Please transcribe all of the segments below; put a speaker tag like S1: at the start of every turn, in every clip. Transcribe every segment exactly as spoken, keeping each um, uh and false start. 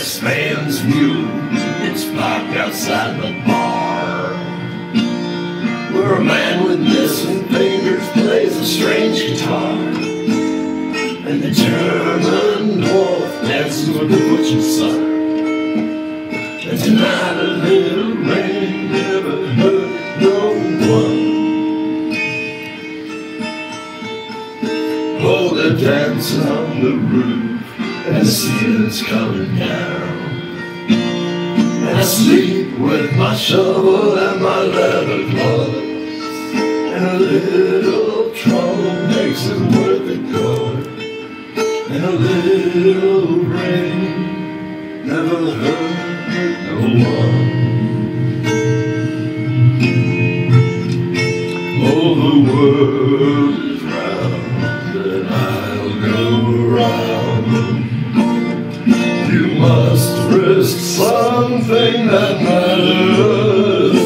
S1: this man's mule. It's parked outside the bar, where a man with missing fingers plays a strange guitar, and the German dwarf dances with the butcher's son. And tonight a little rain never hurt no one. Oh, they're dancing on the roof, and the ceiling's coming down. And I sleep with my shovel and my leather gloves, and a little trouble makes it worth it going, and a little rain never hurt no one. Oh, the world is round, and I'll go around. You must risk something that matters.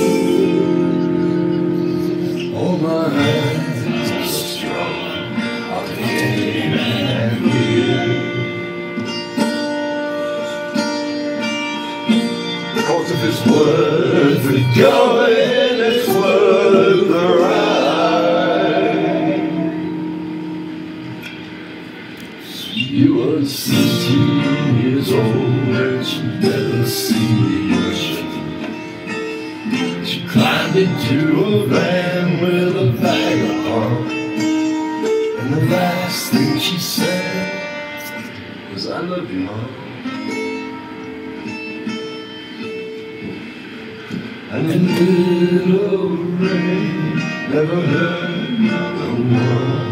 S1: Oh, my hands are strong, I'll aim and heal. Cause if it's worth it going, it's worth the ride. You were sixteen years old and she'd never seen the ocean. She climbed into a van with a vagabond, and the last thing she said was, I love you, Mom. And the little rain never hurt no one.